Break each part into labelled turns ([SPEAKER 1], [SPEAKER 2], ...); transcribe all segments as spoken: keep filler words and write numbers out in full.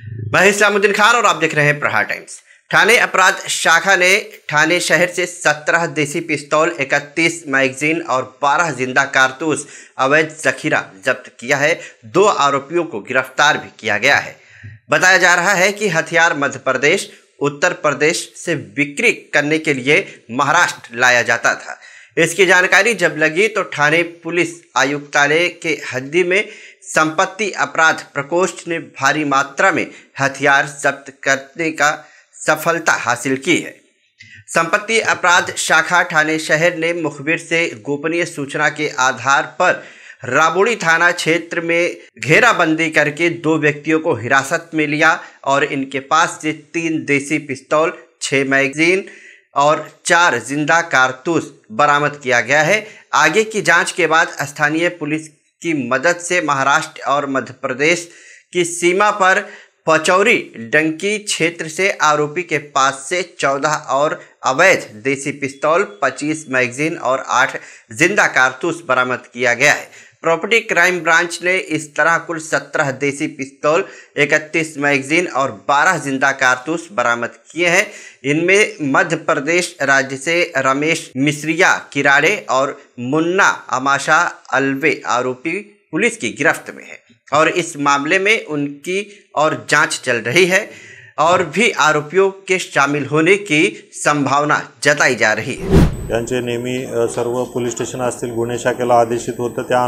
[SPEAKER 1] मैं इस्लामुद्दीन खान और आप देख रहे हैं प्रहार टाइम्स। थाने अपराध शाखा ने थाने शहर से सत्रह देसी पिस्तौल, इकतीस मैगजीन और बारह जिंदा कारतूस अवैध जखीरा जब्त किया है। दो आरोपियों को गिरफ्तार भी किया गया है। बताया जा रहा है कि हथियार मध्य प्रदेश, उत्तर प्रदेश से बिक्री करने के लिए महाराष्ट्र लाया जाता था। इसकी जानकारी जब लगी तो थाने पुलिस आयुक्तालय के हद्दी में संपत्ति अपराध प्रकोष्ठ ने भारी मात्रा में हथियार जब्त करने का सफलता हासिल की है। संपत्ति अपराध शाखा थाने शहर ने मुखबिर से गोपनीय सूचना के आधार पर राबोड़ी थाना क्षेत्र में घेराबंदी करके दो व्यक्तियों को हिरासत में लिया और इनके पास से तीन देसी पिस्तौल, छह मैगजीन और चार जिंदा कारतूस बरामद किया गया है। आगे की जांच के बाद स्थानीय पुलिस की मदद से महाराष्ट्र और मध्य प्रदेश की सीमा पर पचौरी डंकी क्षेत्र से आरोपी के पास से चौदह और अवैध देसी पिस्तौल, पच्चीस मैगजीन और आठ जिंदा कारतूस बरामद किया गया है। प्रॉपर्टी क्राइम ब्रांच ने इस तरह कुल सत्रह देसी पिस्तौल, इकतीस मैगजीन और बारह जिंदा कारतूस बरामद किए हैं। इनमें मध्य प्रदेश राज्य से रमेश मिश्रिया किराड़े और मुन्ना अमाशा अलवे आरोपी पुलिस की गिरफ्त में है और इस मामले में उनकी और जांच चल रही है और भी आरोपियों के शामिल होने की संभावना जताई जा रही है।
[SPEAKER 2] यांचे नेहमी सर्व पोलीस स्टेशन असतील गुन्हे शाखेला आदेशित होतं, त्या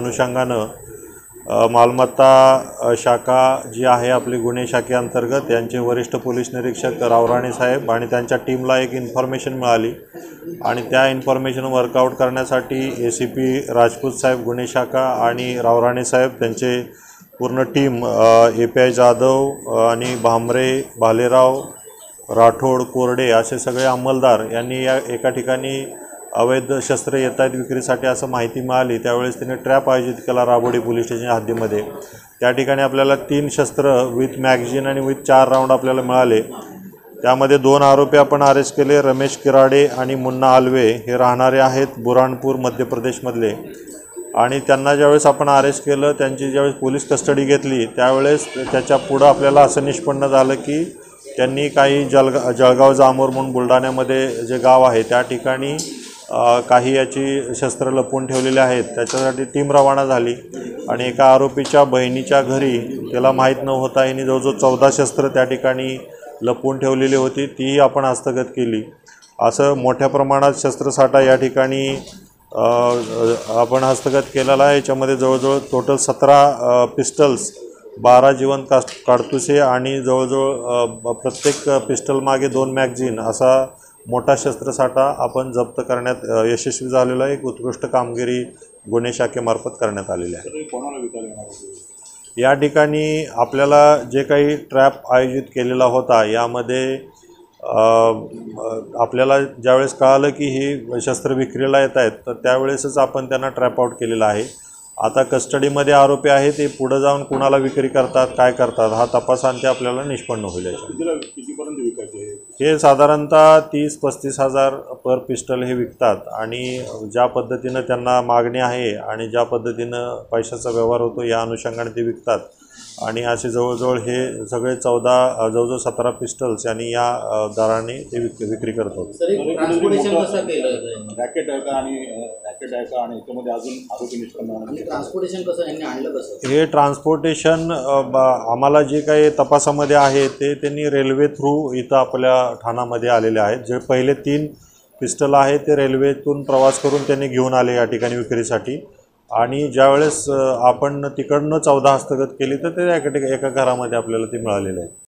[SPEAKER 2] अनुषंगानं मालमत्ता शाखा जी आहे आपली गुन्हे शाखेअंतर्गत यांचे वरिष्ठ पोलीस निरीक्षक रावराणे साहेब आणि त्यांच्या टीमला एक इन्फॉर्मेशन मिळाली आणि त्या इन्फॉर्मेशन वर्कआउट करण्यासाठी ए सी पी राजपूत साहेब गुन्हे शाखा आणि रावराणे साहेब त्यांचे पूर्ण team A P I Jadhav आणि भामरे, भालेराव, राठोड, कोरडे असे सगळे अंमलदार यांनी या एका ठिकाणी अवैध शस्त्र येत आहेत विक्रीसाठी असं माहिती मिळाली। त्यावेळेस त्यांनी ट्रॅप आयोजित केला राबोडी पोलीस स्टेशन हद्दीमध्ये। त्या ठिकाणी आपल्याला तीन शस्त्र विथ मॅगझिन आणि विथ चार राऊंड आपल्याला मिळाले। त्यामध्ये दोन आरोपी आपण अरेस्ट केले, रमेश किराडे आणि मुन्ना आलवे हे राहणारे आहेत बुराणपूर मध्य प्रदेशमधले आणि त्यांना ज्यावेळेस आपण अरेस्ट केलं, त्यांची ज्यावेळेस पोलीस कस्टडी घेतली त्यावेळेस त्याच्या पुढे आपल्याला असं निष्पन्न झालं की त्यांनी काही जळगाव जळगाव जामोर म्हणून बुलढाण्यामध्ये जे गाव आहे त्या ठिकाणी काही याची शस्त्र लपवून ठेवलेले आहेत। त्याच्यासाठी टीम रवाना झाली आणि एका आरोपीच्या बहिणीच्या घरी त्याला माहीत न होता यांनी जवळजवळ चौदा शस्त्र त्या ठिकाणी लपवून ठेवलेली होती, ती आपण हस्तगत केली। असं मोठ्या प्रमाणात शस्त्रसाठा या ठिकाणी आपण हस्तगत केलेला आहे। याच्यामध्ये जवळजवळ टोटल सतरा पिस्टल्स, बारा जिवंत कारतुसे आणि जवळजवळ प्रत्येक पिस्टल मागे दोन मॅगझिन असा मोठा शस्त्रसाठा आपण जप्त करण्यात यशस्वी झालेला आहे। एक उत्कृष्ट कामगिरी गुन्हे शाखेमार्फत करण्यात आलेली आहे। या ठिकाणी आपल्याला जे काही ट्रॅप आयोजित केलेला होता यामध्ये आपल्याला ज्यावेळेस कळालं की ही शस्त्र विक्रीला येत आहेत तर त्यावेळेसच आपण त्यांना ट्रॅप आउट केलेला आहे। आता कस्टडीमध्ये आरोपी आहेत, ते पुढे जाऊन कुणाला विक्री करतात, काय करतात हा तपासांती आपल्याला निष्पन्न होईल। हे साधारणतः तीस पस्तीस हजार पर पिस्टल हे विकतात आणि ज्या पद्धतीनं त्यांना मागणी आहे आणि ज्या पद्धतीनं पैशाचा व्यवहार होतो या अनुषंगाने ते विकतात आणि असे जवळजवळ हे सगळे चौदा जवळजवळ सतरा पिस्टल्स यांनी या दराने ते विक विक्री करतात।
[SPEAKER 3] ट्रान्सपोर्टेशन कसं केलं? रॅकेट आहे का आणि रॅकेट आहे का आणि याच्यामध्ये अजून आरोपी निष्पन्न ट्रान्सपोर्टेशन कसं यांनी आणलं कसं?
[SPEAKER 2] हे ट्रान्सपोर्टेशन आम्हाला जे काही तपासामध्ये आहे ते त्यांनी रेल्वे थ्रू इथं आपल्या ठाण्यामध्ये आलेले आहेत। जे पहिले तीन पिस्टल आहेत ते रेल्वेतून प्रवास करून त्यांनी घेऊन आले या ठिकाणी विक्रीसाठी आणि ज्यावेळेस आपण तिकडनं चौदा हस्तगत केली तर ते एका एका घरामध्ये आपल्याला ते मिळालेले आहेत।